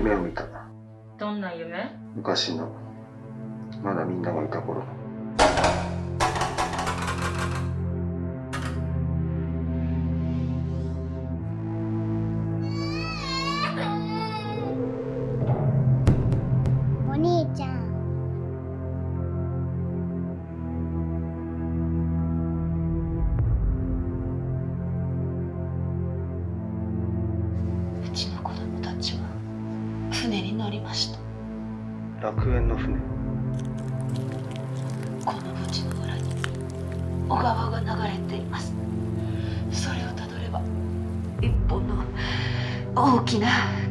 夢を見た。 どんな夢？ 昔の、まだみんながいた頃。 お兄ちゃん。 うちの子供たちは船に乗りました。 楽園の船。 この墓地の裏に小川が流れています。それをたどれば一本の大きな